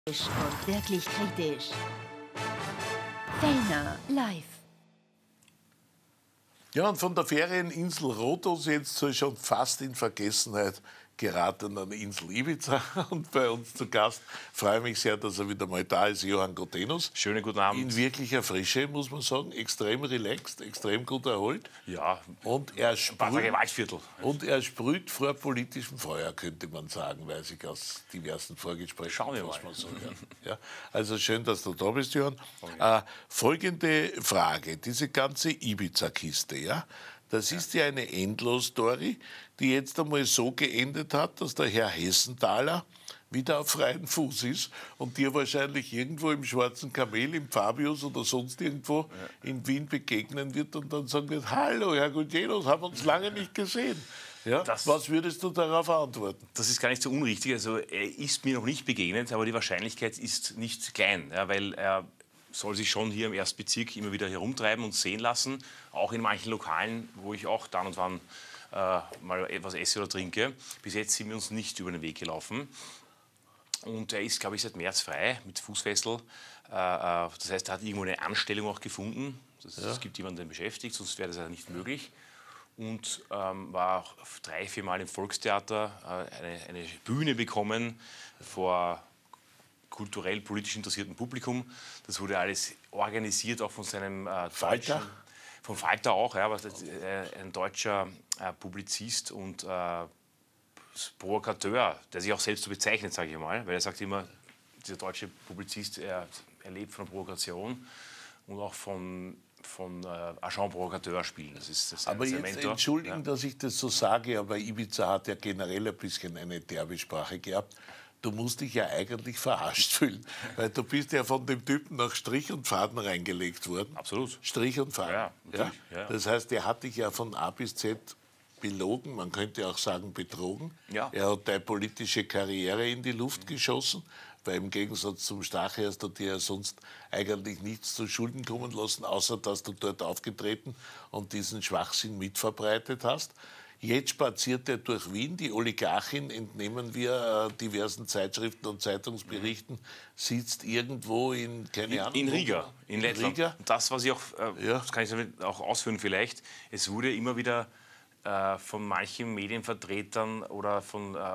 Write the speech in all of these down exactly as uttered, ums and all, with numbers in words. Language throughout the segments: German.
Und wirklich kritisch. Fellner live. Ja, und von der Ferieninsel Rhodos jetzt so schon fast in Vergessenheit geratenen Insel Ibiza. Und bei uns zu Gast freue mich sehr, dass er wieder mal da ist, Johann Gotenus. Schönen guten Abend. In wirklicher Frische, muss man sagen. Extrem relaxed, extrem gut erholt. Ja, und er sprüht, Waldviertel. Und er sprüht vor politischem Feuer, könnte man sagen, weiß ich aus diversen Vorgesprächen. Schauen wir mal. Man so hört. Ja, also schön, dass du da bist, Johann. Okay. Äh, folgende Frage, diese ganze Ibiza-Kiste, ja? Das ist ja eine Endlos-Story, die jetzt einmal so geendet hat, dass der Herr Hessenthaler wieder auf freien Fuß ist und dir wahrscheinlich irgendwo im Schwarzen Kamel, im Fabius oder sonst irgendwo ja. in Wien begegnen wird und dann sagen wird, hallo, Herr Gotenus, haben uns lange nicht gesehen. Ja? Das, Was würdest du darauf antworten? Das ist gar nicht so unrichtig. Also, er ist mir noch nicht begegnet, aber die Wahrscheinlichkeit ist nicht klein, ja, weil er soll sich schon hier im Erstbezirk immer wieder herumtreiben und sehen lassen, auch in manchen Lokalen, wo ich auch dann und wann äh, mal etwas esse oder trinke. Bis jetzt sind wir uns nicht über den Weg gelaufen. Und er ist, glaube ich, seit März frei mit Fußfessel. Äh, das heißt, er hat irgendwo eine Anstellung auch gefunden. Das, ja. Es gibt jemanden, der ihn beschäftigt, sonst wäre das ja nicht möglich. Und ähm, war auch drei, vier Mal im Volkstheater, äh, eine, eine Bühne bekommen vor kulturell, politisch interessierten Publikum. Das wurde alles organisiert, auch von seinem äh, Falter? Vom Falter auch, ja, aber das, äh, ein deutscher äh, Publizist und äh, Provokateur, der sich auch selbst so bezeichnet, sage ich mal, weil er sagt immer, dieser deutsche Publizist, er, er lebt von Provokation und auch von von äh, Agent Provocateur spielen. Das ist, das aber ist jetzt Mentor. Entschuldigen, ja. dass ich das so sage, aber Ibiza hat ja generell ein bisschen eine derbe Sprache gehabt. Du musst dich ja eigentlich verarscht fühlen, weil du bist ja von dem Typen nach Strich und Faden reingelegt worden. Absolut. Strich und Faden. Ja, ja? Ja. Das heißt, der hat dich ja von A bis Z belogen, man könnte auch sagen betrogen. Ja. Er hat deine politische Karriere in die Luft mhm. geschossen, weil im Gegensatz zum Stachel hast du dir ja sonst eigentlich nichts zu Schulden kommen lassen, außer dass du dort aufgetreten und diesen Schwachsinn mitverbreitet hast. Jetzt spaziert er durch Wien. Die Oligarchin, entnehmen wir äh, diversen Zeitschriften und Zeitungsberichten, sitzt irgendwo in, keine in, Ahnung. In Riga, in, in Lettland. Riga. Das, was ich auch, äh, ja. das kann ich auch ausführen vielleicht, es wurde immer wieder äh, von manchen Medienvertretern oder von äh,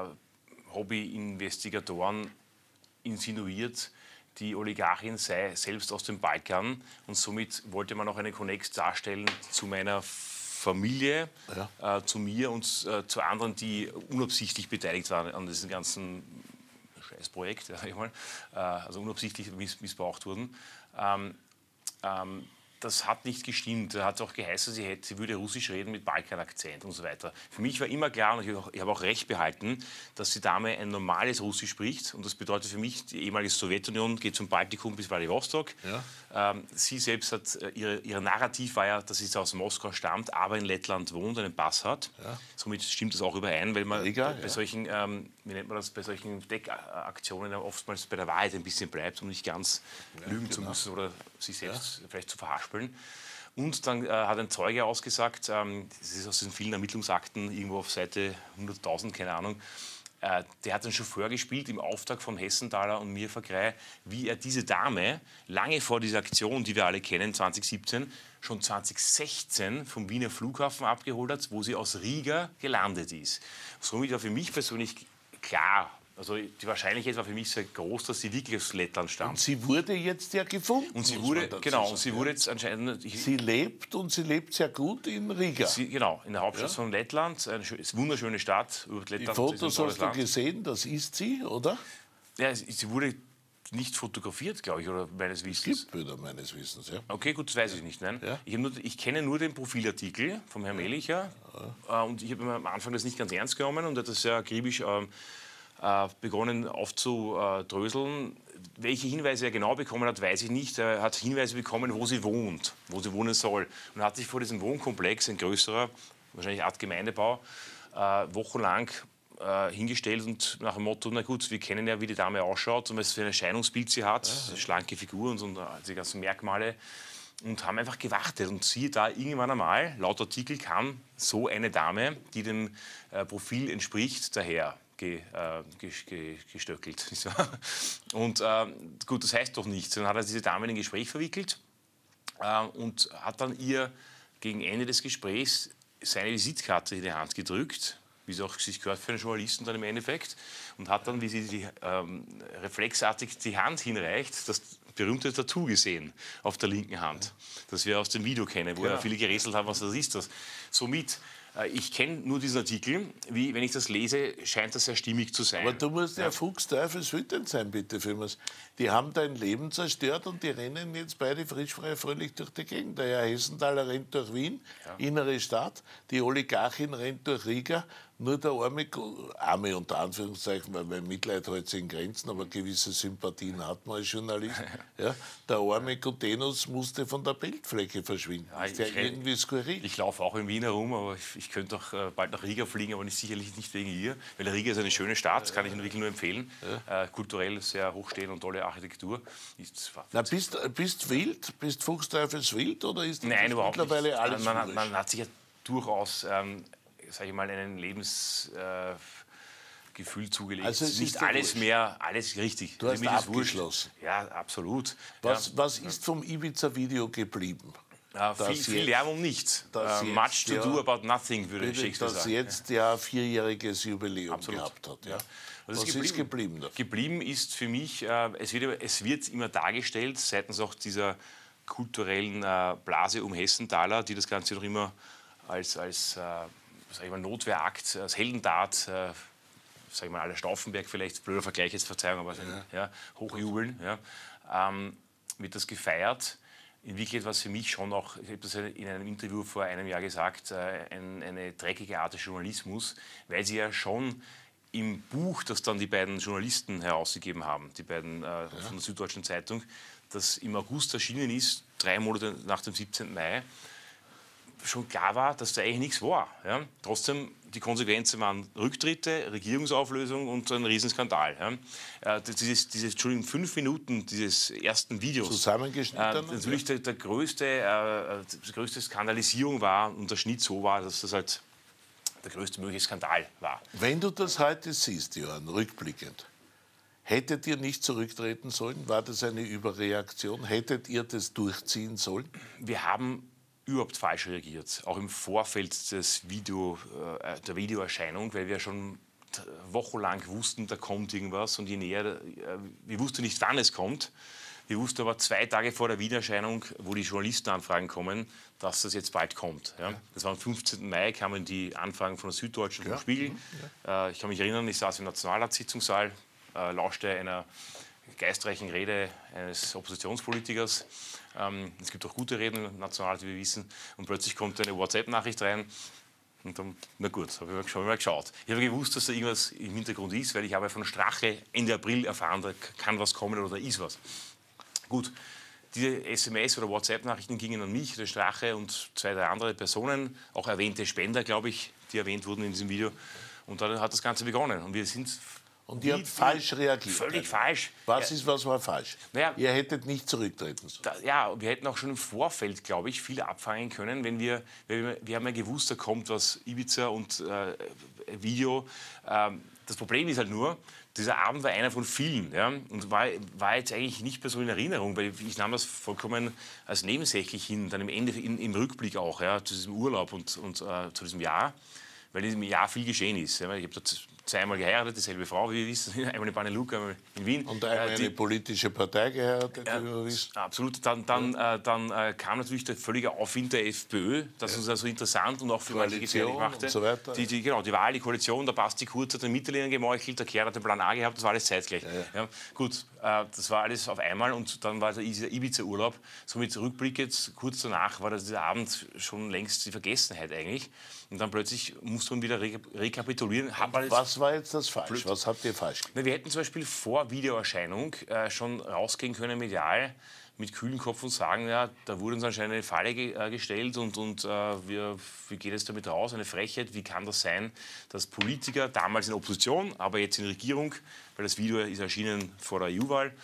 Hobby-Investigatoren insinuiert, die Oligarchin sei selbst aus dem Balkan und somit wollte man auch einen Konnex darstellen zu meiner Familie, ja. äh, zu mir und äh, zu anderen, die unabsichtlich beteiligt waren an diesem ganzen Scheißprojekt, ja, sag ich mal, äh, also unabsichtlich miss missbraucht wurden. Ähm, ähm, das hat nicht gestimmt. Da hat es auch geheißen, sie, hätte, sie würde Russisch reden mit Balkan-Akzent und so weiter. Für mich war immer klar, und ich habe auch, hab auch recht behalten, dass die Dame ein normales Russisch spricht. Und das bedeutet für mich, die ehemalige Sowjetunion geht zum Baltikum bis Vladivostok. Ja. Ähm, sie selbst hat, äh, ihre, ihr Narrativ war ja, dass sie aus Moskau stammt, aber in Lettland wohnt, einen Pass hat. Ja. Somit stimmt das auch überein, weil man Egal, bei, bei ja. solchen, ähm, wie nennt man das, bei solchen Deckaktionen ja oftmals bei der Wahrheit ein bisschen bleibt, um nicht ganz ja, lügen genau. zu müssen oder sich selbst ja. vielleicht zu verhaspeln. Und dann äh, hat ein Zeuge ausgesagt, ähm, das ist aus den vielen Ermittlungsakten irgendwo auf Seite hunderttausend, keine Ahnung, äh, der hat einen Chauffeur gespielt im Auftrag von Hessenthaler und mir Vergrei, wie er diese Dame lange vor dieser Aktion, die wir alle kennen, zwanzig siebzehn, schon zwanzig sechzehn vom Wiener Flughafen abgeholt hat, wo sie aus Riga gelandet ist. Somit war für mich persönlich klar, also die Wahrscheinlichkeit war für mich sehr groß, dass sie wirklich aus Lettland stammt. Und sie wurde jetzt ja gefunden. Und sie wurde, genau, und sie wurde jetzt anscheinend. Ich, sie lebt und sie lebt sehr gut in Riga. Sie, genau, in der Hauptstadt ja. von Lettland, eine wunderschöne Stadt. Lettland, die Fotos hast du gesehen, das ist sie, oder? Ja, sie wurde nicht fotografiert, glaube ich, oder meines Wissens. Es gibt Bilder meines Wissens, ja. Okay, gut, das weiß ich nicht, nein. Ja. Ich, nur, ich kenne nur den Profilartikel vom Herrn Melicher ja. und ich habe am Anfang das nicht ganz ernst genommen und hat das sehr akribisch ähm, begonnen aufzudröseln. Welche Hinweise er genau bekommen hat, weiß ich nicht. Er hat Hinweise bekommen, wo sie wohnt, wo sie wohnen soll. Und hat sich vor diesem Wohnkomplex, ein größerer, wahrscheinlich Art Gemeindebau, äh, wochenlang äh, hingestellt und nach dem Motto, na gut, wir kennen ja, wie die Dame ausschaut und was für ein Erscheinungsbild sie hat, ja. schlanke Figur und, und die ganzen Merkmale. Und haben einfach gewartet. Und siehe da, irgendwann einmal, laut Artikel, kam so eine Dame, die dem äh, Profil entspricht, daher. ge, äh, ge, gestöckelt. Und äh, gut, das heißt doch nichts. Dann hat er diese Dame in ein Gespräch verwickelt äh, und hat dann ihr gegen Ende des Gesprächs seine Visitkarte in die Hand gedrückt, wie es auch sich gehört für einen Journalisten dann im Endeffekt, und hat dann, wie sie die, ähm, reflexartig die Hand hinreicht, das berühmte Tattoo gesehen auf der linken Hand, das wir aus dem Video kennen, wo ja viele gerätselt haben, was das ist. Das. Somit, äh, ich kenne nur diesen Artikel, wie, wenn ich das lese, scheint das sehr stimmig zu sein. Aber du musst ja, ja fuchsteufelswütend sein, bitte, Firmas. Die haben dein Leben zerstört und die rennen jetzt beide frisch, frei, fröhlich durch die Gegend. Der Herr Hessenthaler rennt durch Wien, ja. innere Stadt, die Oligarchin rennt durch Riga. Nur der arme, arme unter Anführungszeichen, weil mein Mitleid hält sich in Grenzen, aber gewisse Sympathien hat man als Journalist. Ja, der arme Gutenus musste von der Bildfläche verschwinden. Ja, ist ja irgendwie skurril. Ich laufe auch in Wien herum, aber ich, ich könnte doch äh, bald nach Riga fliegen, aber nicht, sicherlich nicht wegen ihr. Weil Riga ist eine schöne Stadt, das kann ich Ihnen wirklich nur empfehlen. Ja. Äh, kulturell sehr hochstehend und tolle Architektur. Ist, Na, bist du wild? Bist fuchsteufelswild oder ist das Nein, überhaupt mittlerweile nicht. alles man, man, man hat sich ja durchaus... Ähm, sage ich mal, einen Lebensgefühl äh, zugelegt. Also es nicht ist alles wurscht. mehr, alles richtig. Du hast Mir ist abgeschlossen. Wurscht. Ja, absolut. Was, ja. was ist vom Ibiza-Video geblieben? Ja, viel, viel Lärm um nichts. Uh, much to ja, do about nothing, würde bitte, Shakespeare das sagen. jetzt ja vierjähriges Jubiläum absolut. gehabt hat. Ja. Ja. Was ist geblieben? ist geblieben? Davon? Geblieben ist für mich, äh, es, wird, es wird immer dargestellt, seitens auch dieser kulturellen äh, Blase um Hessenthaler, die das Ganze noch immer als, als äh, sag ich mal, Notwehrakt, als Heldentat, äh, sag ich mal, aller Stauffenberg vielleicht, blöder Vergleich jetzt, Verzeihung, aber ja. Ja, hochjubeln, ja, ähm, wird das gefeiert. In Wirklichkeit war es für mich schon auch, ich habe das in einem Interview vor einem Jahr gesagt, äh, ein, eine dreckige Art des Journalismus, weil sie ja schon im Buch, das dann die beiden Journalisten herausgegeben haben, die beiden äh, ja. von der Süddeutschen Zeitung, das im August erschienen ist, drei Monate nach dem siebzehnten Mai, schon klar war, dass da eigentlich nichts war. Ja? Trotzdem, die Konsequenzen waren Rücktritte, Regierungsauflösung und ein Riesenskandal. Ja? Äh, dieses, dieses, Entschuldigung, fünf Minuten dieses ersten Videos. Zusammengeschnitten? Äh, natürlich der, der größte, äh, die größte Skandalisierung war und der Schnitt so war, dass das halt der größte mögliche Skandal war. Wenn du das heute siehst, Johann, rückblickend, hättet ihr nicht zurücktreten sollen? War das eine Überreaktion? Hättet ihr das durchziehen sollen? Wir haben überhaupt falsch reagiert, auch im Vorfeld des Video, äh, der Videoerscheinung, weil wir schon wochenlang wussten, da kommt irgendwas und je näher, äh, wir wussten nicht, wann es kommt. Wir wussten aber zwei Tage vor der Videoerscheinung, wo die Journalistenanfragen kommen, dass das jetzt bald kommt. Ja. Das war am fünfzehnten Mai, kamen die Anfragen von der Süddeutschen, vom ja. Spiegel. Ja. Äh, ich kann mich erinnern, ich saß im Nationalratssitzungssaal, äh, lauschte einer geistreichen Rede eines Oppositionspolitikers. Ähm, es gibt auch gute Reden im Nationalrat, wie wir wissen. Und plötzlich kommt eine WhatsApp-Nachricht rein. Und dann, na gut, habe ich mal geschaut. Ich habe gewusst, dass da irgendwas im Hintergrund ist, weil ich habe von Strache Ende April erfahren, da kann was kommen oder da ist was. Gut, diese S M S- oder WhatsApp-Nachrichten gingen an mich, der Strache und zwei, drei andere Personen, auch erwähnte Spender, glaube ich, die erwähnt wurden in diesem Video. Und dann hat das Ganze begonnen. Und wir sind... Und ihr habt falsch reagiert. Völlig falsch. Was ist, was war falsch? Naja, ihr hättet nicht zurücktreten sollen. Da, ja, wir hätten auch schon im Vorfeld, glaube ich, viel abfangen können, wenn wir, wir, wir haben ja gewusst, da kommt was, Ibiza und äh, Video. Ähm, das Problem ist halt nur, dieser Abend war einer von vielen, ja, und war, war jetzt eigentlich nicht mehr so in Erinnerung, weil ich nahm das vollkommen als nebensächlich hin, dann im, Ende, in, im Rückblick auch, ja, zu diesem Urlaub und, und äh, zu diesem Jahr, weil in diesem Jahr viel geschehen ist. Ja. Ich habe dort zweimal geheiratet, dieselbe Frau, wie wir wissen, einmal in Bannelug, einmal in Wien. Und einmal äh, die, eine politische Partei geheiratet, äh, wie wir wissen. Absolut. Dann, dann, ja. äh, dann äh, kam natürlich der völlige Aufwind der FPÖ, das ja. uns also interessant und auch für manche gefährlich machte. Und so weiter. Die, die, genau, die Wahl, die Koalition, der Basti Kurz hat den Mitterlehner gemeuchelt, der Kerr hat den Plan A gehabt, das war alles zeitgleich. Ja, ja. Ja, gut, äh, das war alles auf einmal und dann war der Ibiza-Urlaub. Somit rückblickend, kurz danach war das dieser Abend schon längst die Vergessenheit eigentlich. Und dann plötzlich musste man wieder re rekapitulieren. Was war jetzt das falsch? Was habt ihr falsch gemacht? Na, wir hätten zum Beispiel vor Videoerscheinung äh, schon rausgehen können medial mit kühlem Kopf und sagen, ja, da wurde uns anscheinend eine Falle ge äh, gestellt und, und äh, wir, wie geht es damit raus? Eine Frechheit. Wie kann das sein, dass Politiker, damals in Opposition, aber jetzt in Regierung, weil das Video ist erschienen vor der E U-Wahl,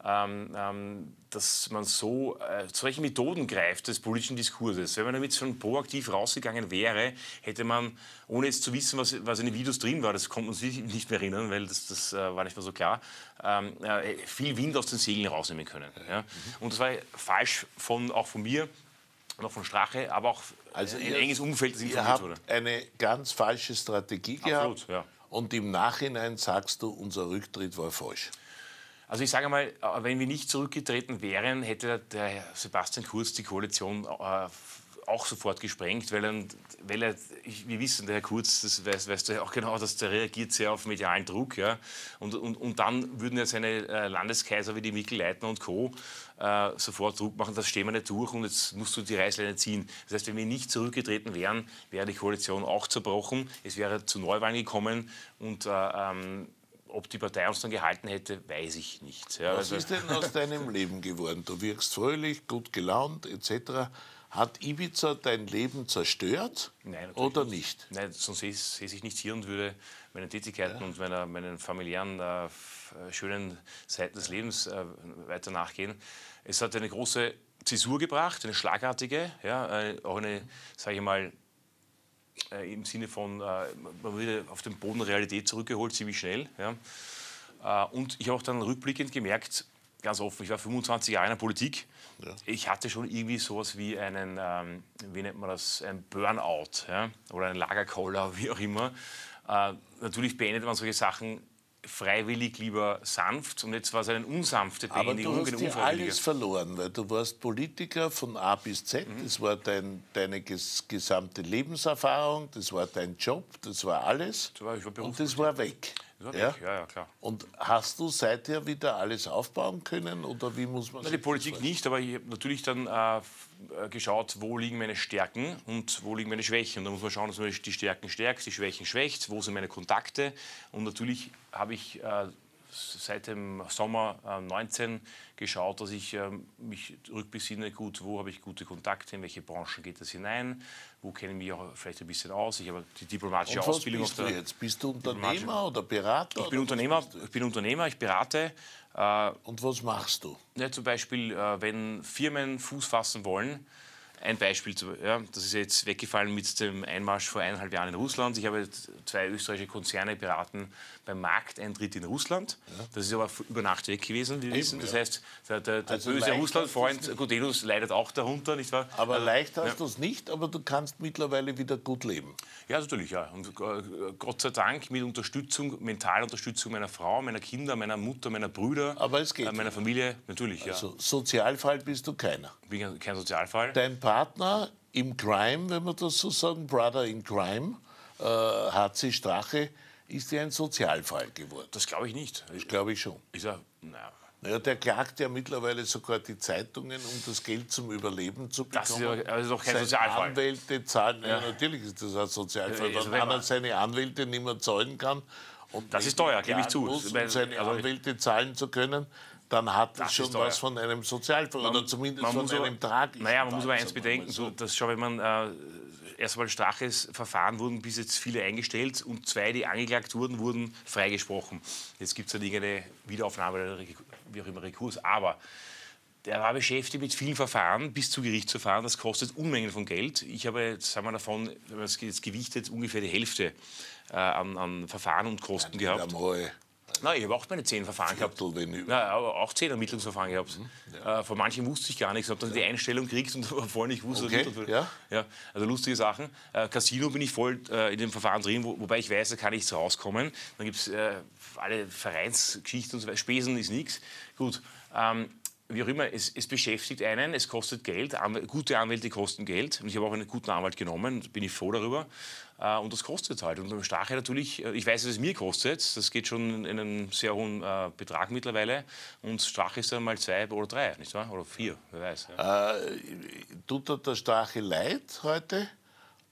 ähm, ähm, dass man so äh, zu solchen Methoden greift des politischen Diskurses. Wenn man damit schon proaktiv rausgegangen wäre, hätte man, ohne jetzt zu wissen, was, was in den Videos drin war, das konnte man sich nicht mehr erinnern, weil das, das äh, war nicht mehr so klar, ähm, äh, viel Wind aus den Segeln rausnehmen können. Ja? Und das war falsch, von, auch von mir, noch von Strache, aber auch also ein ihr, enges Umfeld, das ihr informiert habt wurde. eine ganz falsche Strategie Absolut, gehabt ja. und im Nachhinein sagst du, unser Rücktritt war falsch. Also ich sage mal, wenn wir nicht zurückgetreten wären, hätte der Herr Sebastian Kurz die Koalition äh, auch sofort gesprengt, weil er, weil er ich, wir wissen, der Herr Kurz, das weißt, weißt du ja auch genau, dass der reagiert sehr auf medialen Druck. Ja? Und, und, und dann würden ja seine äh, Landeskaiser wie die Mikl Leitner und Co. Äh, sofort Druck machen, das stehen wir nicht durch und jetzt musst du die Reißleine ziehen. Das heißt, wenn wir nicht zurückgetreten wären, wäre die Koalition auch zerbrochen. Es wäre zu Neuwahlen gekommen und äh, ähm, ob die Partei uns dann gehalten hätte, weiß ich nicht. Ja, Was also ist denn aus deinem Leben geworden? Du wirkst fröhlich, gut gelaunt et cetera. Hat Ibiza dein Leben zerstört? Nein, oder nicht? Nein, sonst säße ich nicht hier und würde meinen Tätigkeiten ja. und meiner, meinen familiären äh, schönen Seiten des Lebens äh, weiter nachgehen. Es hat eine große Zäsur gebracht, eine schlagartige, ja, äh, auch eine, sage ich mal, Äh, im Sinne von, äh, man wurde auf den Boden der Realität zurückgeholt, ziemlich schnell. Ja. Äh, und ich habe auch dann rückblickend gemerkt, ganz offen, ich war fünfundzwanzig Jahre in der Politik, ja. Ich hatte schon irgendwie sowas wie einen, ähm, wie nennt man das, ein Burnout, ja, oder einen Lagerkoller, wie auch immer. Äh, natürlich beendet man solche Sachen freiwillig lieber sanft und jetzt war es eine unsanfte Beendigung. Aber du hast dir alles verloren, weil du warst Politiker von A bis Z, mhm. das war dein, deine ges gesamte Lebenserfahrung, das war dein Job, das war alles das war, ich war und das war weg. Das war ja? weg. Ja, ja, klar. Und hast du seither wieder alles aufbauen können oder wie muss man Na, die Politik nicht, aber ich habe natürlich dann äh, geschaut, wo liegen meine Stärken und wo liegen meine Schwächen. Und da muss man schauen, dass man die Stärken stärkt, die Schwächen schwächt, wo sind meine Kontakte. Und natürlich habe ich äh, seit dem Sommer äh, neunzehn geschaut, dass ich äh, mich rückbesinne, gut, wo habe ich gute Kontakte, in welche Branchen geht das hinein, wo kenne ich mich auch vielleicht ein bisschen aus. Ich habe die diplomatische Und was Ausbildung. Bist auf du der jetzt? Bist du Unternehmer oder Berater? Ich bin, oder Unternehmer, ich bin Unternehmer, ich berate. Äh, Und was machst du? Ja, zum Beispiel, äh, wenn Firmen Fuß fassen wollen, ein Beispiel, ja, das ist jetzt weggefallen mit dem Einmarsch vor eineinhalb Jahren in Russland. Ich habe zwei österreichische Konzerne beraten beim Markteintritt in Russland. Ja. Das ist aber über Nacht weg gewesen, wie wir wissen. Das heißt, der, der, der also böse Russland-Freund Gudenus leidet auch darunter, nicht wahr? Aber also, leicht hast ja. du es nicht, aber du kannst mittlerweile wieder gut leben. Ja, natürlich, ja. Und äh, Gott sei Dank mit Unterstützung, mentaler Unterstützung meiner Frau, meiner Kinder, meiner Mutter, meiner Brüder, aber es geht äh, meiner Familie, natürlich, also, ja. Sozialfall bist du keiner. Ich bin kein Sozialfall. Dein Partner im Crime, wenn wir das so sagen, Brother in Crime, äh, H C Strache, ist ja ein Sozialfall geworden. Das glaube ich nicht. Das glaube ich schon. Ist er, naja. Naja, der klagt ja mittlerweile sogar die Zeitungen, um das Geld zum Überleben zu bekommen. Das ist, ja, das ist doch kein Seine Sozialfall. Anwälte zahlen, ja. Ja. Ja, natürlich ist das ein Sozialfall, Ja, also wenn einer seine Anwälte nicht mehr zahlen kann. Und das ist teuer, gebe ich zu. Muss, um seine Anwälte zahlen zu können, dann hat das, das schon was von einem Sozialfall man, oder zumindest man von muss einem tragischen. Naja, man muss aber eins bedenken, so, dass schon, wenn man äh, erstmal Straches Verfahren wurden bis jetzt viele eingestellt und zwei, die angeklagt wurden, wurden freigesprochen. Jetzt gibt es dann irgendeine Wiederaufnahme oder wie auch immer Rekurs, aber der war beschäftigt mit vielen Verfahren bis zu Gerichtsverfahren. Das kostet Unmengen von Geld. Ich habe, sagen wir davon, wenn man es jetzt gewichtet, ungefähr die Hälfte äh, an, an Verfahren und Kosten ja, gehabt. Nein, ich habe auch meine zehn Verfahren gehabt. Viertel, Na, aber auch zehn Ermittlungsverfahren gehabt. Mhm, ja. äh, von manchen wusste ich gar nichts. Ich habe dann die Einstellung gekriegt und vorher nicht wusste. Okay, nicht. ja. Ja, also lustige Sachen. Äh, Casino bin ich voll äh, in dem Verfahren drin, wo, wobei ich weiß, da kann nichts rauskommen. Dann gibt es äh, alle Vereinsgeschichten und so weiter. Spesen ist nichts. Gut. Ähm, Wie auch immer, es, es beschäftigt einen, es kostet Geld, Anw gute Anwälte kosten Geld und ich habe auch einen guten Anwalt genommen, bin ich froh darüber äh, und das kostet halt. Und beim Strache natürlich, ich weiß, dass es mir kostet, das geht schon in einen sehr hohen äh, Betrag mittlerweile und Strache ist dann mal zwei oder drei, nicht wahr? Oder vier, wer weiß. Ja. Äh, tut dir der Strache leid heute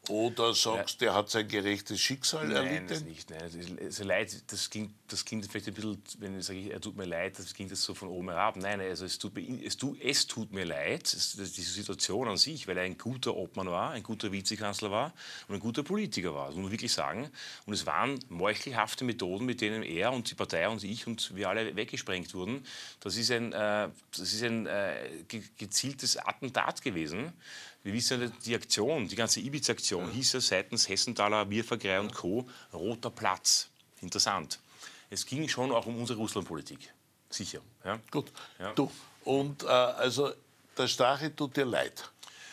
Oder sagst du, der hat sein gerechtes Schicksal Nein, erlitten? das nicht. Nein, das ist, also leid, das klingt, das klingt vielleicht ein bisschen, wenn ich sage, er tut mir leid, das klingt das so von oben herab. Nein, also es tut mir, es tut, es tut mir leid, es, das, diese Situation an sich, weil er ein guter Obmann war, ein guter Vizekanzler war und ein guter Politiker war, das muss man wirklich sagen. Und es waren meuchelhafte Methoden, mit denen er und die Partei und ich und wir alle weggesprengt wurden. Das ist ein, äh, das ist ein äh, gezieltes Attentat gewesen. Wir wissen ja, die Aktion, die ganze Ibiza-Aktion hieß ja seitens Hessenthaler, Wirfagrei und Co. Roter Platz. Interessant. Es ging schon auch um unsere Russlandpolitik. Sicher. Ja? Gut. Ja. Du, und äh, also der Strache tut dir leid.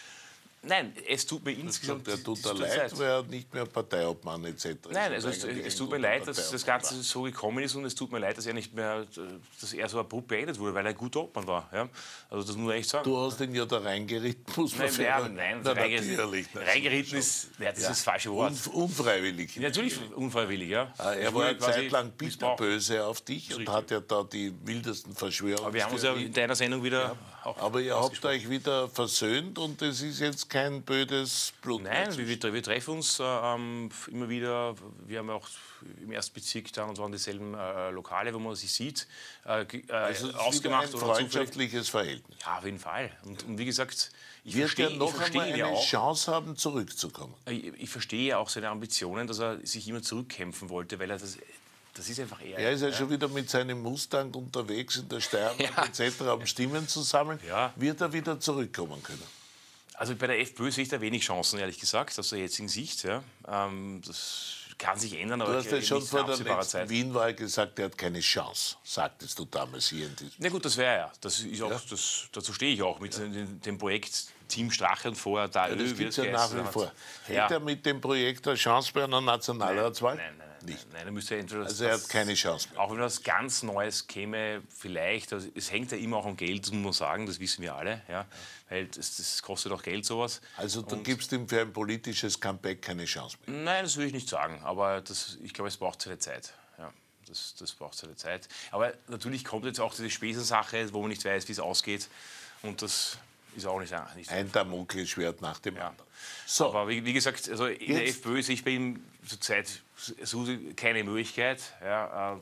Nein, es tut mir insgesamt Der tut es dir leid, weil er nicht mehr Parteiobmann et cetera. Nein, also es, es tut mir leid, dass das Ganze so gekommen ist und es tut mir leid, dass er nicht mehr, dass er so abrupt beendet wurde, weil er ein guter Obmann war. Ja? Also das muss man echt sagen. Du hast ihn ja da reingeritten, muss man Nein, sagen. nein, Na, reingeritten, natürlich. reingeritten ist, ja, das ist das falsche Wort. Unf unfreiwillig. Natürlich unfreiwillig, ja. Ah, er war eine Zeit lang bitterböse auf dich und richtig. hat ja da die wildesten Verschwörungen. Aber wir haben uns ja in deiner Sendung wieder ja. auch Aber ihr habt euch wieder versöhnt und es ist jetzt kein blödes Blut. Nein, wir, wir, wir treffen uns äh, ähm, immer wieder. Wir haben auch im ersten Bezirk dann und waren dieselben äh, Lokale, wo man sich sieht, äh, äh, also es ist ausgemacht. ein oder freundschaftliches Verhältnis. Ja, auf jeden Fall. Und, und wie gesagt, ich Wird verstehe, er noch ich verstehe einmal ihn eine ja auch. Chance haben, zurückzukommen? Ich, ich verstehe ja auch seine Ambitionen, dass er sich immer zurückkämpfen wollte, weil er das. Das ist einfach er. Er ist ja, ja schon wieder mit seinem Mustang unterwegs in der Steiermark ja. et cetera, um Stimmen zu sammeln. Ja. Wird er wieder zurückkommen können? Also bei der FPÖ sehe ich da wenig Chancen, ehrlich gesagt, aus der jetzigen Sicht. Ja. Ähm, das kann sich ändern, aber du hast ja schon vor der letzten Zeit. Wien-Wahl gesagt, er hat keine Chance, sagtest du damals hier in diesem. Na gut, das wäre ja. Das ist auch, ja. das, dazu stehe ich auch mit ja. dem, dem Projekt Team Strache und vorher da. Ja, das gibt es ja nach wie vor. Hätte ja. er mit dem Projekt eine Chance bei einer Nationalratswahl? Nein, nein, nein. Nicht. Nein, er müsste entweder also er hat keine Chance mehr. Auch wenn was ganz Neues käme, vielleicht. Also es hängt ja immer auch um Geld, das muss man sagen, das wissen wir alle. Ja. Weil das, das kostet auch Geld, sowas. Also du und gibst ihm für ein politisches Comeback keine Chance mehr? Nein, das will ich nicht sagen. Aber das, ich glaube, es braucht seine Zeit. Ja, das, das braucht seine Zeit. Aber natürlich kommt jetzt auch diese Spesensache, wo man nicht weiß, wie es ausgeht. Und das ist auch nicht, nicht ein Damoklesschwert nach dem ja. anderen. So. Aber wie, wie gesagt, also in Jetzt. der FPÖ sehe ich bei ihm zurzeit so keine Möglichkeit. Ja,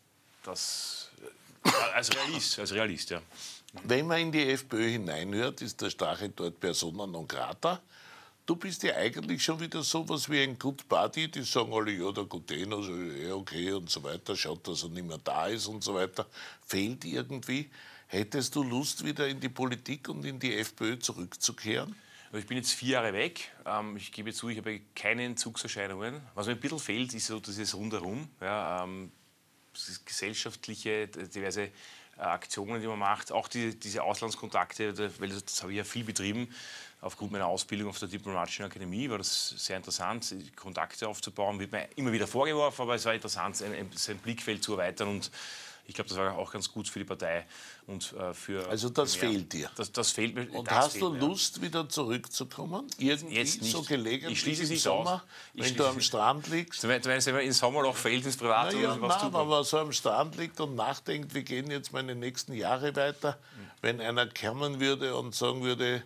das, als Realist, als Realist, ja. Wenn man in die FPÖ hineinhört, ist der Strache dort persona non grata. Du bist ja eigentlich schon wieder sowas wie ein Good Buddy, die sagen alle, ja, der Guten, also ja, okay und so weiter, schaut, dass er nicht mehr da ist und so weiter. Fehlt irgendwie. Hättest du Lust, wieder in die Politik und in die FPÖ zurückzukehren? Ich bin jetzt vier Jahre weg. Ich gebe zu, ich habe keine Entzugserscheinungen. Was mir ein bisschen fehlt, ist so dieses Rundherum. Ja, das gesellschaftliche, diverse Aktionen, die man macht. Auch die, diese Auslandskontakte, weil das habe ich ja viel betrieben. Aufgrund meiner Ausbildung auf der Diplomatischen Akademie war das sehr interessant, Kontakte aufzubauen. Wird mir immer wieder vorgeworfen, aber es war interessant, sein, sein Blickfeld zu erweitern. Und ich glaube, das war auch ganz gut für die Partei und äh, für. Also das mehr. fehlt dir. Das, das fehlt mir. Und das hast fehlt du mir. Lust, wieder zurückzukommen? Irgendwie Jetzt nicht. so gelegentlich ich schließe es im nicht Sommer, aus. Ich wenn du am Strand liegst? Du meinst, wenn man ins Sommerloch fällt, ins Private? Na ja, oder was nein, tut wenn man? man so am Strand liegt und nachdenkt, wie gehen jetzt meine nächsten Jahre weiter, mhm. wenn einer kommen würde und sagen würde,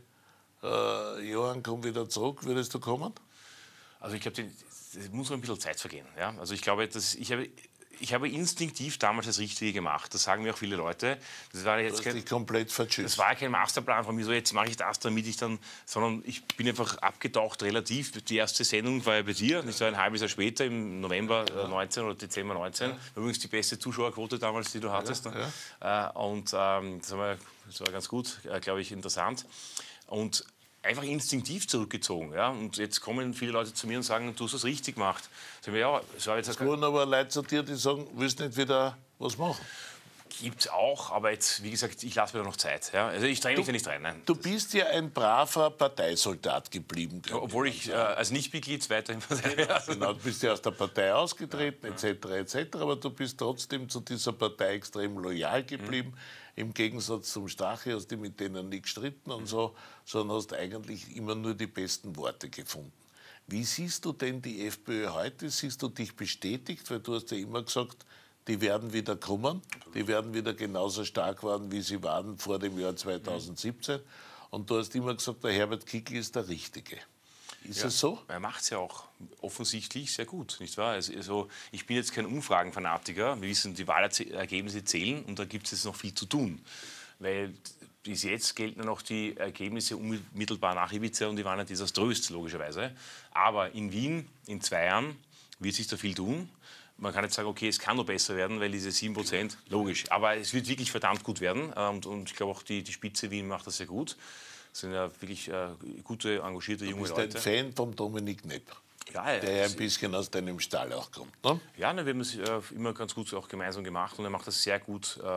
äh, Johann, komm wieder zurück, würdest du kommen? Also ich glaube, es muss noch ein bisschen Zeit vergehen. Ja? Also ich glaube, dass ich habe, ich habe instinktiv damals das Richtige gemacht. Das sagen mir auch viele Leute. Das war jetzt du hast kein, dich komplett verschützt. Das war kein Masterplan von mir, so jetzt mache ich das, damit ich dann, sondern ich bin einfach abgetaucht relativ. Die erste Sendung war ja bei dir, nicht so ein halbes Jahr später, im November neunzehn oder Dezember neunzehn. Ja. Übrigens die beste Zuschauerquote damals, die du hattest. Ja, ja. Und ähm, das, war, das war ganz gut, äh, glaube ich, interessant. Und einfach instinktiv zurückgezogen. Ja? Und jetzt kommen viele Leute zu mir und sagen, du hast es richtig gemacht. Sagen wir, ja, es war jetzt es wurden aber Leute zu dir, die sagen, willst nicht wieder was machen? Gibt es auch, aber jetzt, wie gesagt, ich lasse mir da noch Zeit. Ja? Also ich dränge mich da nicht rein. Nein. Du bist ja ein braver Parteisoldat geblieben. Obwohl ich äh, als Nichtmitglied weiterhin Partei genau, genau, du bist ja aus der Partei ausgetreten, ja, et cetera et cetera. Aber du bist trotzdem zu dieser Partei extrem loyal geblieben. Mhm. Im Gegensatz zum Strache hast du mit denen nicht gestritten und so, sondern hast eigentlich immer nur die besten Worte gefunden. Wie siehst du denn die FPÖ heute? Siehst du dich bestätigt? Weil du hast ja immer gesagt, die werden wieder kommen, die werden wieder genauso stark werden, wie sie waren vor dem Jahr zweitausendsiebzehn. Und du hast immer gesagt, der Herbert Kickl ist der Richtige. Ist ja, es so? Er macht es ja auch offensichtlich sehr gut, nicht wahr? Also, also ich bin jetzt kein Umfragenfanatiker. Wir wissen, die Wahlergebnisse zählen und da gibt es jetzt noch viel zu tun. Weil bis jetzt gelten noch die Ergebnisse unmittelbar nach Ibiza und die waren ja desaströs, logischerweise. Aber in Wien in zwei Jahren wird sich da viel tun. Man kann jetzt sagen, okay, es kann noch besser werden, weil diese sieben Prozent, logisch. Aber es wird wirklich verdammt gut werden. Und, und ich glaube auch, die, die Spitze Wien macht das sehr gut. Das sind ja wirklich äh, gute, engagierte junge Leute. Du bist ein Fan von Dominik Knepp, ja, ja, der ja ein bisschen aus deinem Stall auch kommt. Ne? Ja, ne, wir haben es äh, immer ganz gut auch gemeinsam gemacht und er macht das sehr gut. Äh,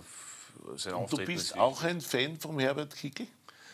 sein und Auftreten du bist ist auch ein Fan vom Herbert Kickl?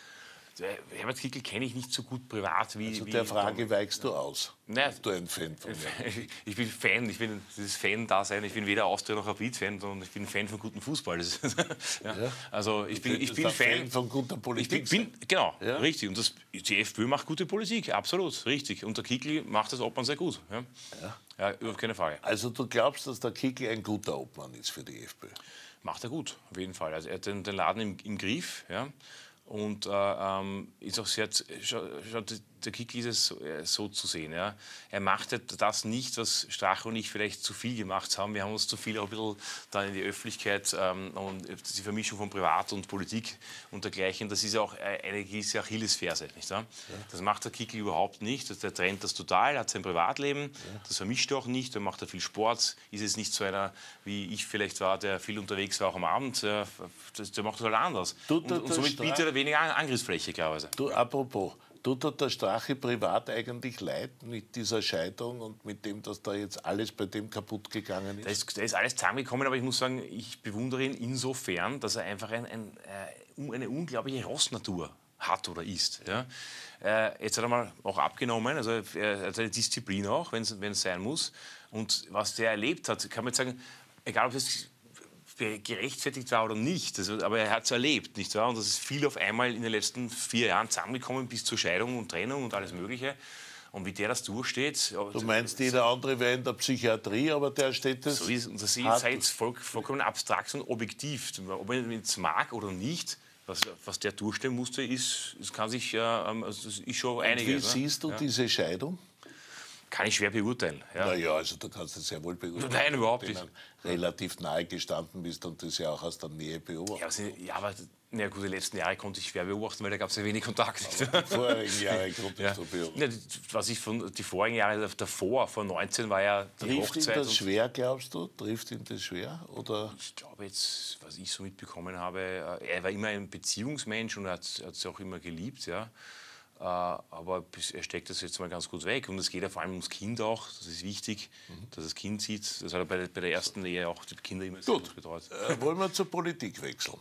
Herbert Kickl kenne ich nicht so gut privat wie... Also wie der Frage weichst du aus, Nein, ob du ein Fan von Herbert ich bin Fan, ich bin dieses Fan-Dasein, ich bin weder Austria noch Rapid-Fan, sondern ich bin Fan von gutem Fußball. Das ist, ja. Ja. Also ich bin, ich bin Fan, Fan von guter Politik. Ich bin, bin, genau, ja. richtig. Und das, die FPÖ macht gute Politik, absolut, richtig. Und der Kickl macht das Obmann sehr gut. Ja, ja. Ja, überhaupt keine Frage. Also du glaubst, dass der Kickl ein guter Obmann ist für die FPÖ? Macht er gut, auf jeden Fall. Also er hat den, den Laden im, im Griff. Ja. Und äh, ähm, ist auch sehr, schaut, der Kickl ist es so, äh, so zu sehen. Ja. Er macht das nicht, was Strache und ich vielleicht zu viel gemacht haben. Wir haben uns zu viel auch ein bisschen dann in die Öffentlichkeit ähm, und die Vermischung von Privat und Politik und dergleichen. Das ist ja auch eine gewisse Achillesferse, nicht wahr? Ja. Das macht der Kickl überhaupt nicht. Der trennt das total, hat sein Privatleben. Ja. Das vermischt er auch nicht. Er macht er viel Sport. Ist es nicht so einer, wie ich vielleicht war, der viel unterwegs war auch am Abend. Der, der macht das halt anders. Du, und, und somit bietet er weniger Angriffsfläche, klarerweise. Du, apropos, tut der Strache privat eigentlich leid mit dieser Scheidung und mit dem, dass da jetzt alles bei dem kaputt gegangen ist? Da ist, da ist alles zusammengekommen, aber ich muss sagen, ich bewundere ihn insofern, dass er einfach ein, ein, äh, eine unglaubliche Rossnatur hat oder ist. Ja? Äh, jetzt hat er mal auch abgenommen, also er hat eine Disziplin auch, wenn es sein muss. Und was der erlebt hat, kann man jetzt sagen, egal ob es gerechtfertigt war oder nicht, also, aber er hat es erlebt, nicht wahr? Und das ist viel auf einmal in den letzten vier Jahren zusammengekommen, bis zur Scheidung und Trennung und alles Mögliche. Und wie der das durchsteht... Du meinst, jeder andere wäre in der Psychiatrie, aber der steht das... So ist, und das ist jetzt voll, vollkommen abstrakt und objektiv. Ob man es mag oder nicht, was, was der durchstehen musste, ist, das kann sich, äh, also das ist schon einiges. Wie siehst du ja? diese Scheidung? Kann ich schwer beurteilen. Ja. Naja, also du kannst es sehr wohl beurteilen. Nein, überhaupt nicht. Relativ nahe gestanden bist und das ja auch aus der Nähe beobachtet. Ja, also, ja aber ja, gut, die letzten Jahre konnte ich schwer beobachten, weil da gab es ja wenig Kontakt. Die vorigen Jahre konntest ja. du beobachten. Ja, was ich von die vorigen Jahre davor, vor neunzehn, war ja die Trifft Hochzeit. ihn das schwer, glaubst du? Trifft ihn das schwer? Oder? Ich glaube jetzt, was ich so mitbekommen habe, er war immer ein Beziehungsmensch und er hat es auch immer geliebt, ja. Uh, aber er steckt das jetzt mal ganz gut weg. Und es geht ja vor allem ums Kind auch. Das ist wichtig, mhm. dass das Kind sieht. Das hat er bei, bei der ersten Ehe auch die Kinder immer sehr gut betreut. Äh, wollen wir zur Politik wechseln?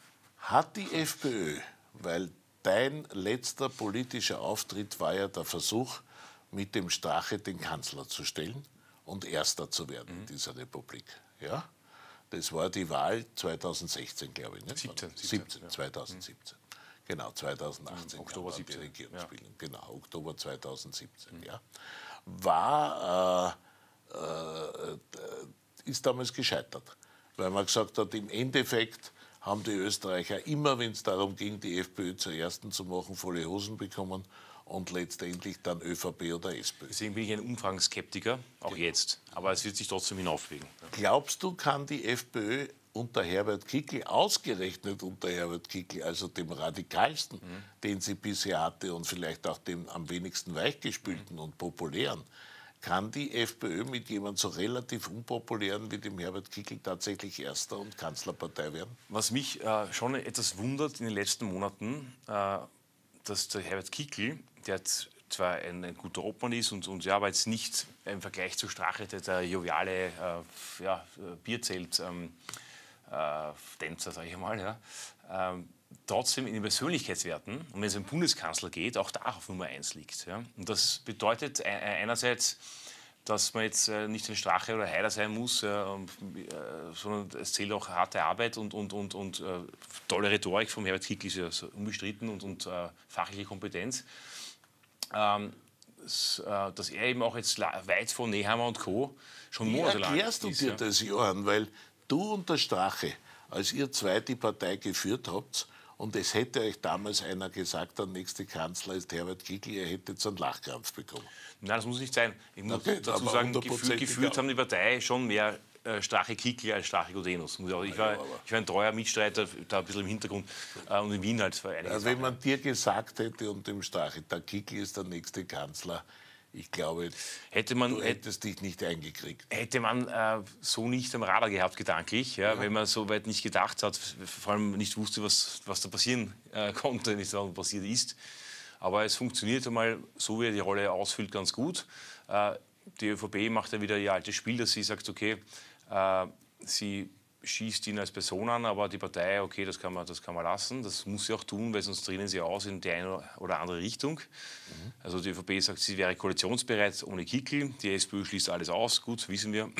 Hat die FPÖ, weil dein letzter politischer Auftritt war ja der Versuch, mit dem Strache den Kanzler zu stellen und Erster zu werden mhm. in dieser Republik. Ja? Das war die Wahl zweitausendsechzehn, glaube ich. Nicht? siebzehn, siebzehn, ja. zweitausendsiebzehn. Mhm. Genau, zweitausendachtzehn. Oktober siebzehn. Die Regierungsbildung. Ja. Genau, Oktober zweitausendsiebzehn. Mhm. Ja. War, äh, äh, ist damals gescheitert, weil man gesagt hat, im Endeffekt haben die Österreicher immer, wenn es darum ging, die FPÖ zur Ersten zu machen, volle Hosen bekommen und letztendlich dann ÖVP oder SPÖ. Deswegen bin ich ein Umfragenskeptiker, auch genau. jetzt. Aber es wird sich trotzdem hinaufwegen. Glaubst du, kann die FPÖ unter Herbert Kickl, ausgerechnet unter Herbert Kickl, also dem radikalsten, mhm. den sie bisher hatte und vielleicht auch dem am wenigsten weichgespülten mhm. und populären, kann die FPÖ mit jemandem so relativ unpopulären wie dem Herbert Kickl tatsächlich Erster und Kanzlerpartei werden? Was mich äh, schon etwas wundert in den letzten Monaten, äh, dass der Herbert Kickl, der hat zwar ein, ein guter Obmann ist und, und ja, aber jetzt nicht im Vergleich zu Strache der, der joviale äh, ja, Bierzelt ähm, äh, Tänzer, sage ich mal, ja, ähm, trotzdem in den Persönlichkeitswerten, und wenn es um den Bundeskanzler geht, auch da auf Nummer eins liegt. Ja. Und das bedeutet einerseits, dass man jetzt äh, nicht ein Strache oder Haider sein muss, äh, äh, sondern es zählt auch harte Arbeit und, und, und, und äh, tolle Rhetorik vom Herbert Kickl ist ja so unbestritten und, und äh, fachliche Kompetenz. Ähm, das, äh, dass er eben auch jetzt weit von Nehammer und Co. schon monatelang ist. Wie erklärst du dir das, Johann? Weil du und der Strache, als ihr zwei die Partei geführt habt und es hätte euch damals einer gesagt, der nächste Kanzler ist Herbert Kickl, ihr hättet einen Lachkrampf bekommen. Nein, das muss nicht sein. Ich muss Okay, dazu aber sagen, gefühlt, hundertprozentig gefühlt auch. haben die Partei schon mehr äh, Strache Kickl als Strache Gudenus. Ich war, ich war ein treuer Mitstreiter, da ein bisschen im Hintergrund. Äh, und in Wien halt war einiges. Also wenn man dir gesagt hätte und dem Strache, der Kickl ist der nächste Kanzler, ich glaube, hätte man, du hättest dich nicht eingekriegt. Hätte man äh, so nicht am Radar gehabt, gedanklich, ja, ja. wenn man so weit nicht gedacht hat, vor allem nicht wusste, was, was da passieren äh, konnte, nicht was passiert ist. Aber es funktioniert einmal, so wie er die Rolle ausfüllt, ganz gut. Äh, die ÖVP macht ja wieder ihr altes Spiel, dass sie sagt, okay, äh, sie schießt ihn als Person an, aber die Partei, okay, das kann man, das kann man lassen. Das muss sie auch tun, weil sonst drehen sie aus in die eine oder andere Richtung. Mhm. Also die ÖVP sagt, sie wäre koalitionsbereit ohne Kickl. Die SPÖ schließt alles aus, gut, wissen wir.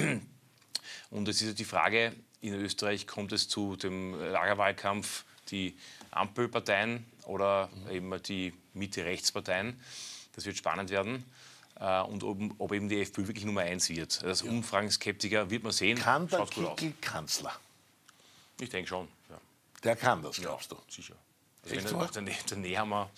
Und es ist die Frage, in Österreich kommt es zu dem Lagerwahlkampf, die Ampelparteien oder mhm. eben die Mitte-Rechts-Parteien. Das wird spannend werden. Und ob, ob eben die FPÖ wirklich Nummer eins wird. Als ja. Umfragenskeptiker wird man sehen. Kann der Kickl Kanzler? Ich denke schon. Ja. Der kann das, glaubst ja, du? Sicher. Also Echt, wenn der, der Nehammer,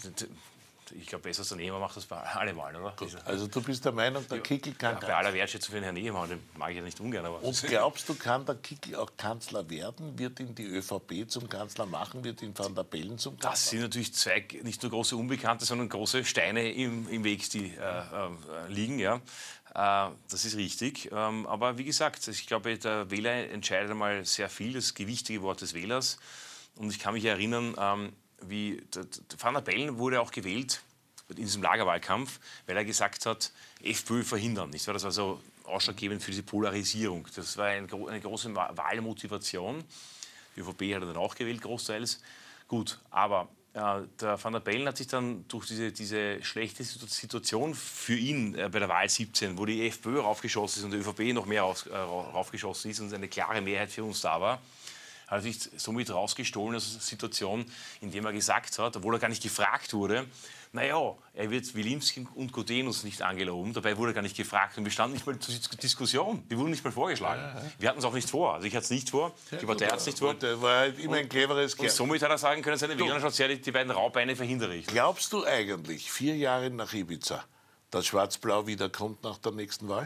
ich glaube, besser als der Nehammer macht das bei alle Wahlen, oder? Gut. Also du bist der Meinung, der ja, Kickl kann ja, bei aller Wertschätzung für den Herrn Nehammer, den mag ich ja nicht ungern. Aber und glaubst du, kann der Kickl auch Kanzler werden? Wird ihn die ÖVP zum Kanzler machen? Wird ihn Van der Bellen zum Kanzler? Das sind natürlich zwei, nicht nur große Unbekannte, sondern große Steine im, im Weg, die äh, äh, liegen. Ja. Äh, das ist richtig. Ähm, aber wie gesagt, ich glaube, der Wähler entscheidet einmal sehr viel, das gewichtige Wort des Wählers. Und ich kann mich erinnern, ähm, wie der, der Van der Bellen wurde auch gewählt in diesem Lagerwahlkampf, weil er gesagt hat, FPÖ verhindern. Nicht? Das war so ausschlaggebend für diese Polarisierung. Das war eine, eine große Wahlmotivation. Die ÖVP hat er dann auch gewählt, großteils. Gut, aber äh, der Van der Bellen hat sich dann durch diese, diese schlechte Situation für ihn äh, bei der Wahl siebzehn, wo die FPÖ raufgeschossen ist und die ÖVP noch mehr raus, äh, raufgeschossen ist und eine klare Mehrheit für uns da war, hat er sich somit rausgestohlen aus der Situation, indem er gesagt hat, obwohl er gar nicht gefragt wurde, naja, er wird Wilimski und Gudenus nicht angeloben, dabei wurde er gar nicht gefragt und wir standen nicht mal zur Diskussion, die wurden nicht mal vorgeschlagen. Ja, ja. Wir hatten es auch nicht vor, also ich hatte es nicht vor, ja, die Partei hat es nicht vor. Der war halt immer ein cleveres Kerl. Und somit hat er sagen können, seine Wähler, schaut her, die beiden Raubeine verhindere ich. Glaubst du eigentlich, vier Jahre nach Ibiza, dass Schwarz-Blau wiederkommt nach der nächsten Wahl?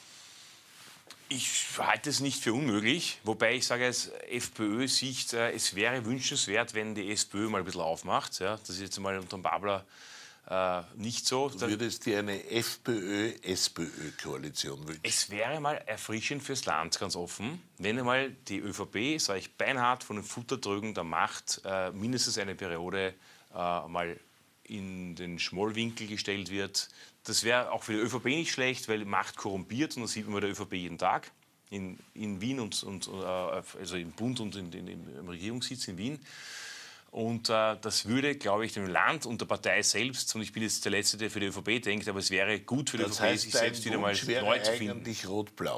Ich halte es nicht für unmöglich, wobei ich sage als FPÖ-Sicht, äh, es wäre wünschenswert, wenn die SPÖ mal ein bisschen aufmacht. Ja, das ist jetzt mal unter dem Babler äh, nicht so. Du würdest dir eine FPÖ-S P Ö-Koalition wünschen? Es wäre mal erfrischend fürs Land, ganz offen, wenn einmal die ÖVP, sage ich beinhart, von den Futtertrögen der Macht äh, mindestens eine Periode äh, mal in den Schmollwinkel gestellt wird. Das wäre auch für die ÖVP nicht schlecht, weil Macht korrumpiert und das sieht man bei der ÖVP jeden Tag. In, in Wien und, und äh, also im Bund und in, in, im Regierungssitz in Wien. Und äh, das würde, glaube ich, dem Land und der Partei selbst, und ich bin jetzt der Letzte, der für die ÖVP denkt, aber es wäre gut für die das ÖVP, heißt, sich selbst wieder mal neu zu finden. Eigentlich rot-blau.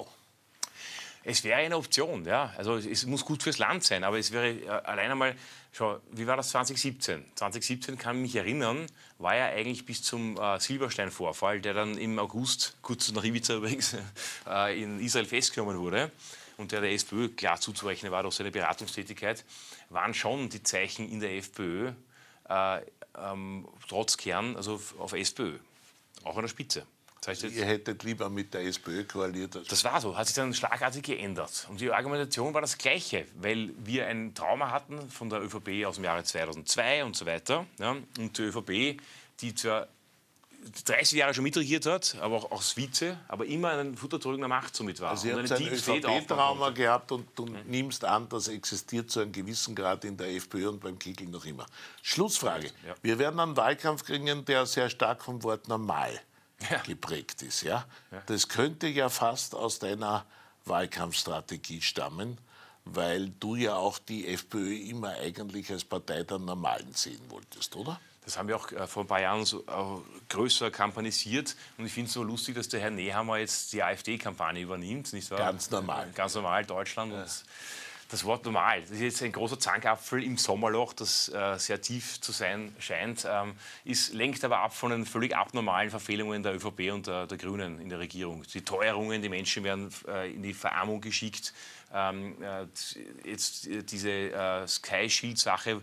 Es wäre eine Option, ja. Also es muss gut fürs Land sein, aber es wäre äh, allein einmal, schau, wie war das zwanzig siebzehn? zwanzig siebzehn kann mich erinnern, war ja eigentlich bis zum äh, Silberstein-Vorfall, der dann im August, kurz nach Ibiza übrigens, äh, in Israel festgenommen wurde und der der SPÖ klar zuzurechnen war durch seine Beratungstätigkeit, waren schon die Zeichen in der FPÖ äh, ähm, trotz Kern, also auf SPÖ, auch an der Spitze. Das heißt, ihr hättet lieber mit der SPÖ koaliert. Das war so, hat sich dann schlagartig geändert. Und die Argumentation war das Gleiche, weil wir ein Trauma hatten von der ÖVP aus dem Jahre zweitausendzwei und so weiter. Ja, und die ÖVP, die zwar dreißig Jahre schon mitregiert hat, aber auch als Vize, aber immer einen futtertrögener Macht somit war. Also ihr habt ein ÖVP-Trauma gehabt und du hm. nimmst an, das existiert zu einem gewissen Grad in der FPÖ und beim Kickl noch immer. Schlussfrage. Ja. Wir werden einen Wahlkampf kriegen, der sehr stark vom Wort normal Ja. geprägt ist. Ja? Ja. Das könnte ja fast aus deiner Wahlkampfstrategie stammen, weil du ja auch die FPÖ immer eigentlich als Partei der Normalen sehen wolltest, oder? Das haben wir auch äh, vor ein paar Jahren so, äh, größer kampanisiert. Und ich finde es so lustig, dass der Herr Nehammer jetzt die AfD-Kampagne übernimmt. Nicht wahr? Ganz normal. Ganz normal, Deutschland. Ja. Und das Wort normal, das ist jetzt ein großer Zankapfel im Sommerloch, das äh, sehr tief zu sein scheint, ähm, ist, lenkt aber ab von den völlig abnormalen Verfehlungen der ÖVP und der, der Grünen in der Regierung. Die Teuerungen, die Menschen werden äh, in die Verarmung geschickt. Ähm, äh, jetzt äh, diese äh, Sky-Shield-Sache,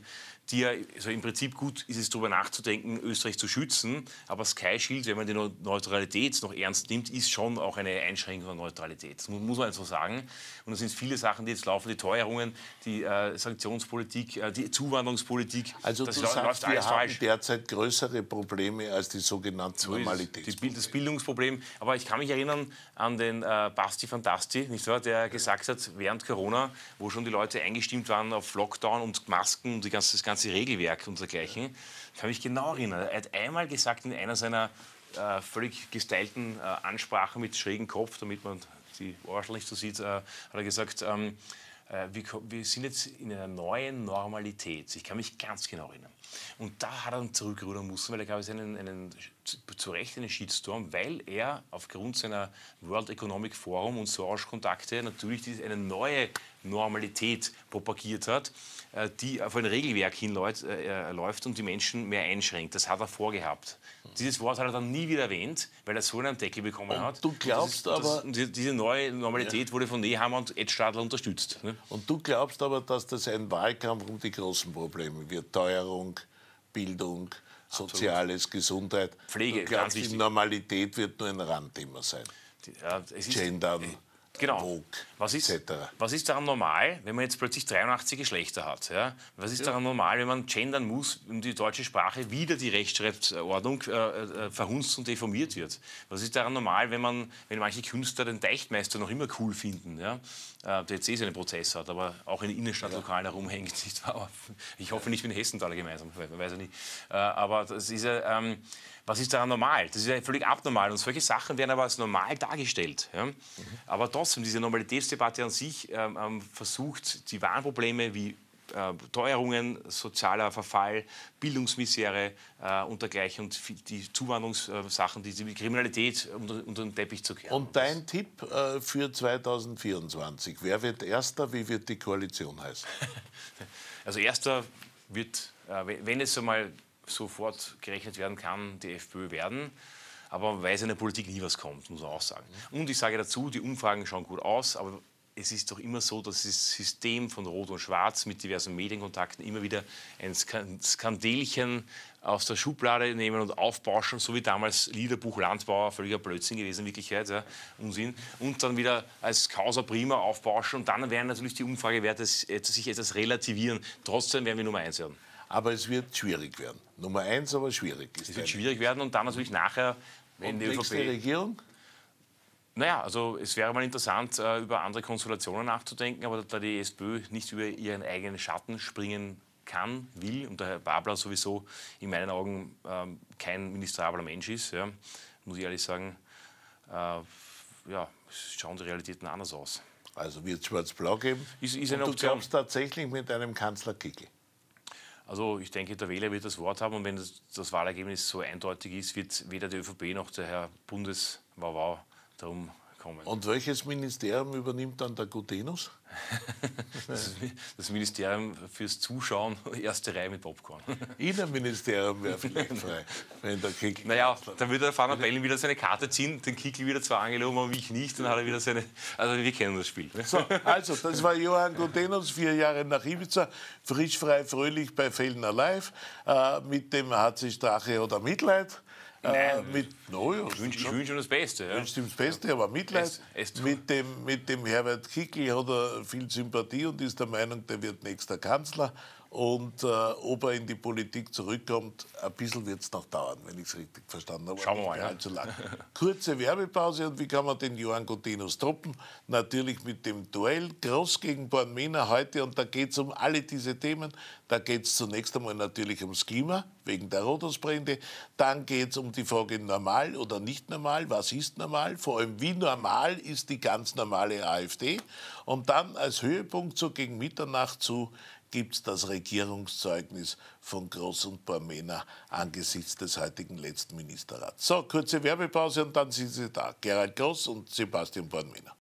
die ja, also im Prinzip gut ist es, darüber nachzudenken, Österreich zu schützen. Aber Sky Shield, wenn man die Neutralität noch ernst nimmt, ist schon auch eine Einschränkung der Neutralität. Das muss man einfach sagen. Und da sind viele Sachen, die jetzt laufen, die Teuerungen, die äh, Sanktionspolitik, äh, die Zuwanderungspolitik. Also das du läuft sagst, alles wir haben falsch. derzeit größere Probleme als die sogenannten So ist es. Normalitätsprobleme. Die, das Bildungsproblem. Aber ich kann mich erinnern an den äh, Basti Fantasti, nicht wahr, der gesagt hat, während Corona, wo schon die Leute eingestimmt waren auf Lockdown und Masken und die ganze, das ganze Regelwerk und dergleichen, kann mich genau erinnern. Er hat einmal gesagt in einer seiner äh, völlig gestylten äh, Ansprachen mit schrägem Kopf, damit man die Ohrschel nicht so sieht, äh, hat er gesagt, ähm, äh, wir, wir sind jetzt in einer neuen Normalität. Ich kann mich ganz genau erinnern. Und da hat er dann zurückrudern müssen, weil er gab es einen, einen, zu Recht einen Shitstorm, weil er aufgrund seiner World Economic Forum und Soros-Kontakte natürlich diese, eine neue Normalität propagiert hat, äh, die auf ein Regelwerk hinläuft äh, läuft und die Menschen mehr einschränkt. Das hat er vorgehabt. Dieses Wort hat er dann nie wieder erwähnt, weil er so einen Deckel bekommen und hat. Du glaubst und das, aber, das, diese neue Normalität ja. wurde von Nehammer und Ed Stadler unterstützt. Ne? Und du glaubst aber, dass das ein Wahlkampf um die großen Probleme wird. Teuerung, Bildung, Soziales, Gesundheit. Pflege, du ganz glaubst, wichtig. die Normalität wird nur ein Randthema sein. Ja, es ist, Gendern, Genau. Vogue, Was ist, et cetera. was ist daran normal, wenn man jetzt plötzlich dreiundachtzig Geschlechter hat? Ja? Was ist ja. daran normal, wenn man gendern muss und die deutsche Sprache wieder die Rechtschreibordnung äh, äh, verhunzt und deformiert wird? Was ist daran normal, wenn, man, wenn manche Künstler den Deichtmeister noch immer cool finden, ja? äh, der jetzt eh seinen Prozess hat, aber auch in Innenstadtlokalen ja. herumhängt? Nicht wahr? Ich hoffe nicht mit den Hessenthaler gemeinsam, man weiß ja nicht. Äh, aber das ist ja... Ähm, Was ist daran normal? Das ist ja völlig abnormal. Und solche Sachen werden aber als normal dargestellt. Ja? Mhm. Aber trotzdem, diese Normalitätsdebatte an sich ähm, versucht, die wahren Probleme wie äh, Teuerungen, sozialer Verfall, Bildungsmisere äh, und dergleichen und die Zuwanderungssachen, die, die Kriminalität unter, unter den Teppich zu kehren. Und dein Tipp äh, für zweitausendvierundzwanzig? Wer wird Erster? Wie wird die Koalition heißen? Also Erster wird, äh, wenn es einmal sofort gerechnet werden kann, die FPÖ werden. Aber man weiß in der Politik nie, was kommt, muss man auch sagen. Und ich sage dazu, die Umfragen schauen gut aus, aber es ist doch immer so, dass das System von Rot und Schwarz mit diversen Medienkontakten immer wieder ein Skandelchen aus der Schublade nehmen und aufbauschen, so wie damals Liederbuch Landbauer, völliger Blödsinn gewesen in Wirklichkeit, ja, Unsinn, und dann wieder als Causa Prima aufbauschen und dann werden natürlich die Umfragewerte sich etwas relativieren. Trotzdem werden wir Nummer eins werden. Aber es wird schwierig werden. Nummer eins, aber schwierig. Es wird schwierig werden und dann natürlich nachher, wenn und die nächste ÖVP... Regierung? Naja, also es wäre mal interessant, äh, über andere Konstellationen nachzudenken, aber da die SPÖ nicht über ihren eigenen Schatten springen kann, will und der Herr Babler sowieso in meinen Augen ähm, kein ministrabler Mensch ist, ja, muss ich ehrlich sagen, äh, ja, schauen die Realitäten anders aus. Also wird es schwarz-blau geben? Ist, ist eine und du Option. glaubst tatsächlich mit einem Kanzler Kickl? Also ich denke, der Wähler wird das Wort haben und wenn das, das Wahlergebnis so eindeutig ist, wird weder die ÖVP noch der Herr Bundes-Wauwau darum kommen. Und welches Ministerium übernimmt dann der Gutenus? Das Ministerium fürs Zuschauen, erste Reihe mit Popcorn. Innenministerium wäre vielleicht frei, wenn der Kickl... Naja, dann würde der Van Bellen wieder seine Karte ziehen, den Kickl wieder zwar angelogen, aber mich nicht, dann hat er wieder seine... Also wir kennen das Spiel. So, also, das war Johann Gutenus, vier Jahre nach Ibiza, frisch, frei, fröhlich bei Fellner Live. Äh, mit dem hat sich Drache oder Mitleid. Äh, mit, no, ja, ich wünsche wünsch ihm das Beste. Ja. wünscht ihm das Beste, aber Mitleid. Es, es mit, dem, mit dem Herbert Kickl hat er viel Sympathie und ist der Meinung, der wird nächster Kanzler. Und äh, ob er in die Politik zurückkommt, ein bisschen wird es noch dauern, wenn ich es richtig verstanden habe. Schauen wir mal. Ja. Allzu lang. Kurze Werbepause und wie kann man den Johann Gutenus toppen? Natürlich mit dem Duell Groß gegen Bornmena heute und da geht es um alle diese Themen. Da geht es zunächst einmal natürlich ums Klima, wegen der Rhodosbrände. Dann geht es um die Frage normal oder nicht normal. Was ist normal? Vor allem wie normal ist die ganz normale AfD? Und dann als Höhepunkt so gegen Mitternacht zu gibt es das Regierungszeugnis von Groß und Bornmena angesichts des heutigen letzten Ministerrats. So, kurze Werbepause und dann sind Sie da. Gerald Groß und Sebastian Bornmena.